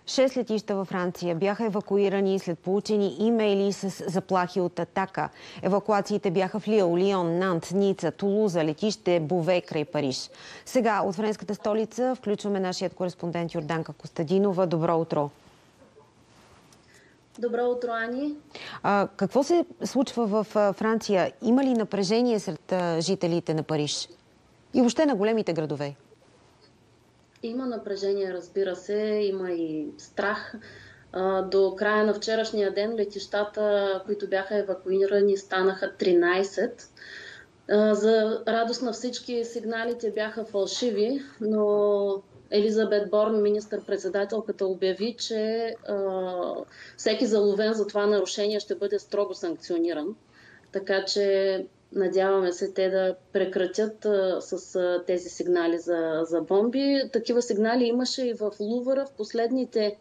6 летища във Франция бяха евакуирани след получени имейли с заплахи от атака. Евакуациите бяха в Лил, Лион, Нант, Ница, Тулуза, летище Бове край Париж. Сега от френската столица включваме нашият кореспондент Йорданка Костадинова. Добро утро! Добро утро, Ани. Какво се случва в Франция? Има ли напрежение сред жителите на Париж и въобще на големите градове? Има напрежение, разбира се, има и страх. До края на вчерашния ден летищата, които бяха евакуирани, станаха 13. За радост на всички сигналите бяха фалшиви, но Елизабет Борн, министър-председателката, обяви, че всеки заловен за това нарушение ще бъде строго санкциониран. Така че надяваме се те да прекратят с тези сигнали за бомби. Такива сигнали имаше и в Лувъра. В последните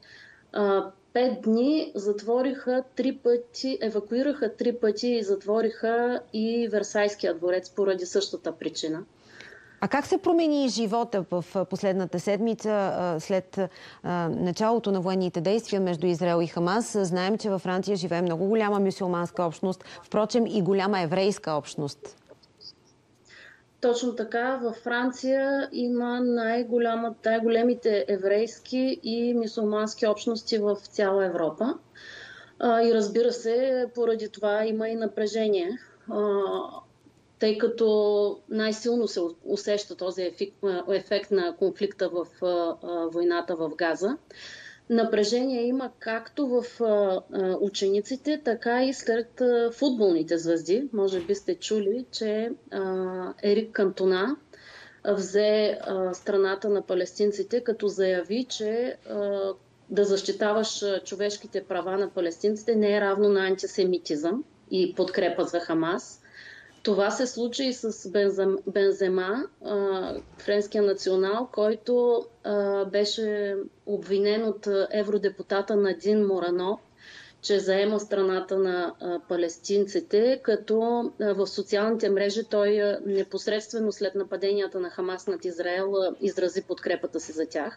5 дни затвориха 3 пъти, евакуираха 3 пъти и затвориха и Версайския дворец поради същата причина. А как се промени живота в последната седмица след началото на военните действия между Израел и Хамас? Знаем, че във Франция живее много голяма мюсюлманска общност, впрочем и голяма еврейска общност. Точно така, във Франция има най-големите еврейски и мюсюлмански общности в цяла Европа. И разбира се, поради това има и напрежение, тъй като най-силно се усеща този ефект на конфликта в войната в Газа. Напрежение има както в учениците, така и сред футболните звезди. Може би сте чули, че Ерик Кантона взе страната на палестинците, като заяви, че да защитаваш човешките права на палестинците не е равно на антисемитизъм и подкрепа за Хамас. Това се случи и с Бензема, френския национал, който беше обвинен от евродепутата Надин Морано, че заема страната на палестинците, като в социалните мрежи той непосредствено след нападенията на Хамас над Израел изрази подкрепата си за тях.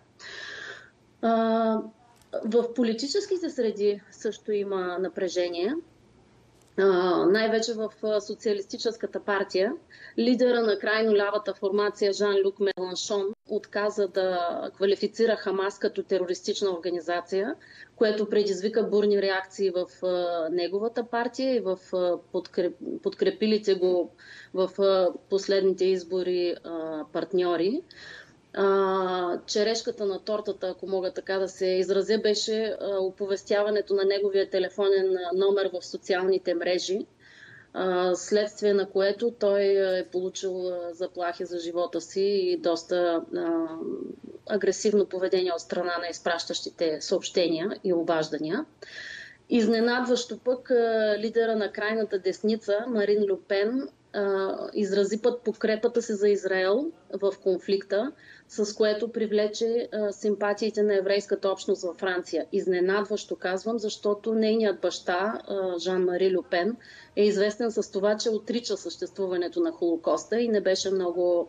В политическите среди също има напрежение. Най-вече в социалистическата партия. Лидера на крайно лявата формация Жан-Люк Меланшон отказа да квалифицира Хамас като терористична организация, което предизвика бурни реакции в неговата партия и в подкрепилите го в последните избори партньори. Черешката на тортата, ако мога така да се изразя, беше оповестяването на неговия телефонен номер в социалните мрежи, следствие на което той е получил заплахи за живота си и доста агресивно поведение от страна на изпращащите съобщения и обаждания. Изненадващо пък лидера на крайната десница Марин Ле Пен изрази път подкрепата си за Израел в конфликта, с което привлече симпатиите на еврейската общност във Франция. Изненадващо казвам, защото нейният баща, Жан-Мари Ле Пен, е известен с това, че отрича съществуването на Холокоста и не беше много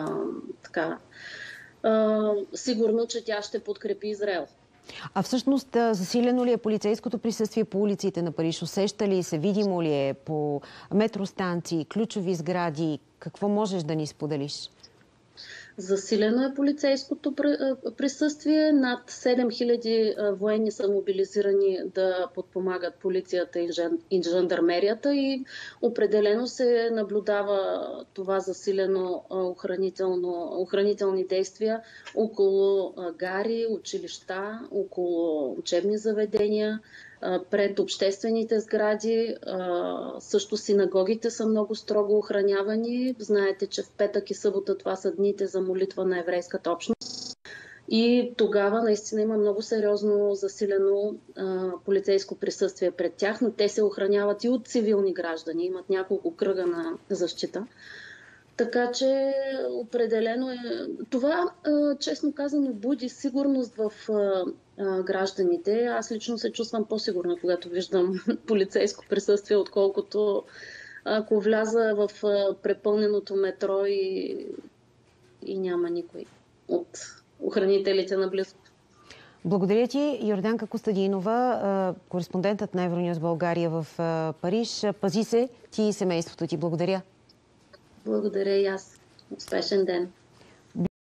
сигурно, че тя ще подкрепи Израел. А всъщност засилено ли е полицейското присъствие по улиците на Париж? Усеща ли се, видимо ли е по метростанции, ключови сгради? Какво можеш да ни споделиш? Засилено е полицейското присъствие. Над 7000 военни са мобилизирани да подпомагат полицията и жандармерията и определено се наблюдава това засилено охранителни действия около гари, училища, около учебни заведения, пред обществените сгради. Също синагогите са много строго охранявани. Знаете, че в петък и събота това са дните за молитва на еврейската общност. И тогава наистина има много сериозно засилено полицейско присъствие пред тях, но те се охраняват и от цивилни граждани. Имат няколко кръга на защита. Така че определено е... Това, честно казано, буди сигурност в гражданите. Аз лично се чувствам по-сигурна, когато виждам полицейско присъствие, отколкото ако вляза в препълненото метро и няма никой от охранителите наблизо. Благодаря ти, Йорданка Костадинова, кореспондентът на Евронюс България в Париж. Пази се ти и семейството ти. Благодаря. Благодаря и аз. Успешен ден.